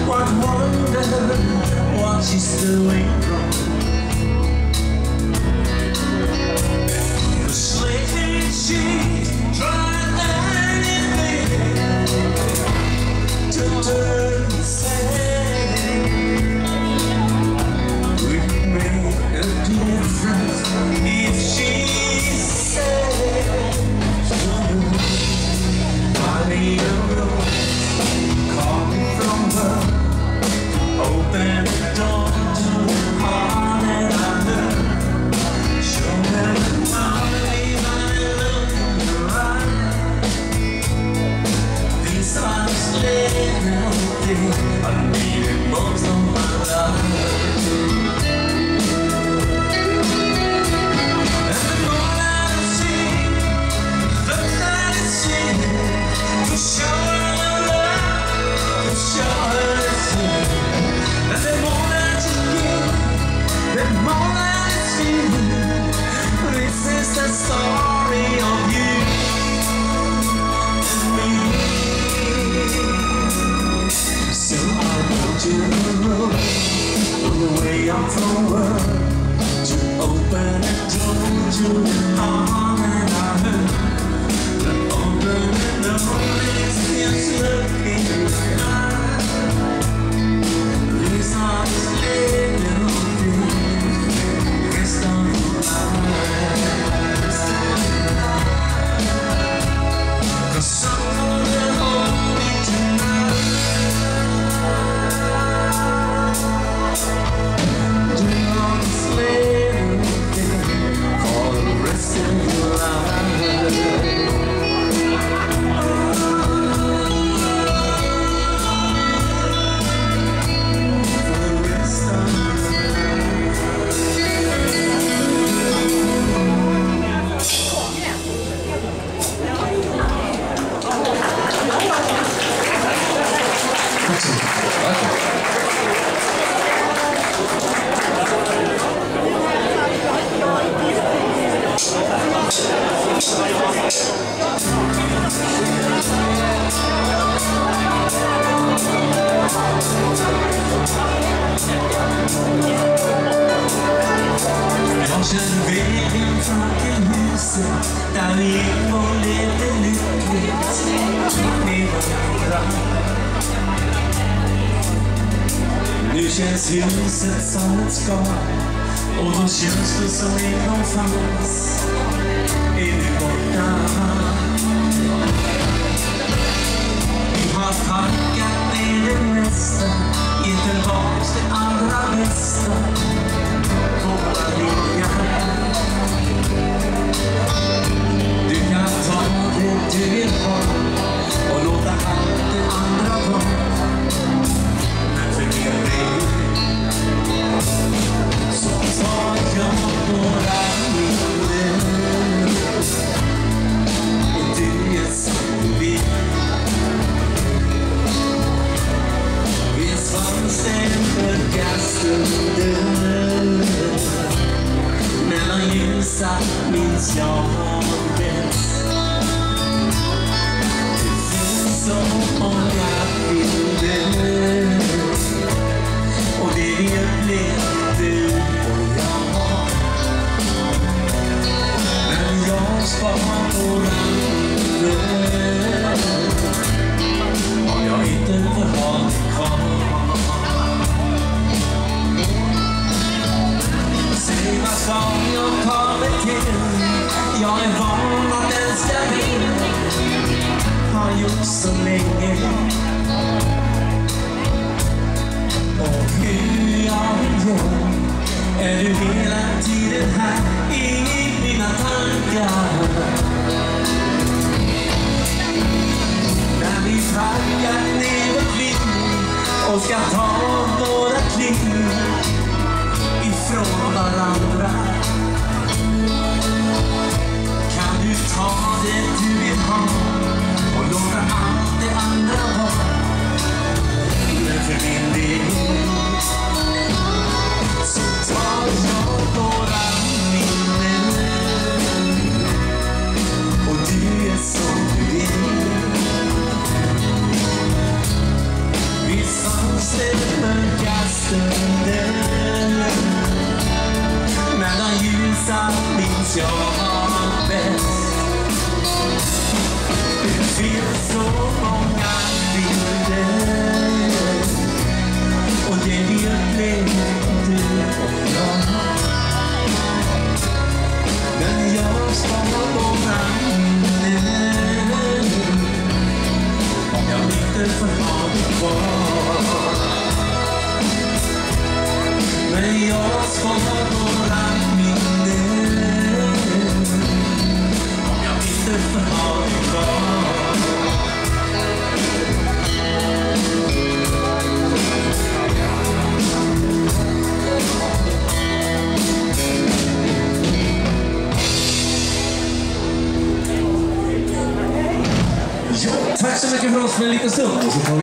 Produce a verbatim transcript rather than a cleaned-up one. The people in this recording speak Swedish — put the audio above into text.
What wonder what she's doing wrong. Cause lately she's tried anything to turn me sad. Would it make a difference if she said I need a rose, call me from her. Open the door to the heart that I love. Show her the money I look in your eyes. These eyes little things I need it most of my life. And the more that I see, the that I see, to show her the love, to show her the sin. And the more that you give, the more that it's feeling. This is the story of you and me. So I walked you the road on the way up from work to open a door to the heart that I heard. To open the door is just looking like I. These are just little things, rest of my life. Cause someone will hold me tonight. Do all these little things for the rest of your life. Jag känner vägen från huset där vi gick och levde lyckligt med varandra. Nu känns huset som ett skal och de känslor som en gång fanns är nu borta. Vi har packat ner det mesta, gett tillbaks det allra bästa. Våra viljar. Du kan ta det du vill ha och låta allt det andra vara. Men för min del så tar jag våra bilder. Och du är som du vill. Visst fanns det en förgastunder. Mellan ljusa minns jag bäst. Det finns så många bilder. Och det vi upplevt du och jag. Men jag sparar våra bilder. Om jag inte får ha det kvar. Säg vad ska jag ta mig till? Jag är van att älska dig. Har gjort så länge. Och hur jag gör är du hela tiden här i mina tankar. När vi frackar ner vårt liv och ska ta våra kliv ifrån varandra. Kan du ta det du vill ha och låta allt det andra vara. Men för min del så tar jag våra minnen. Och du är som du vill. Vi fanns det mörka stunden, men de ljusa minns jag bäst. Det finns så många bilder, och det vet du och jag. Men jag sparar några minnen, om jag inte får ha det kvar. Men jag sparar några minnen, om jag inte får ha det kvar. Tack så mycket för oss för en liten stund.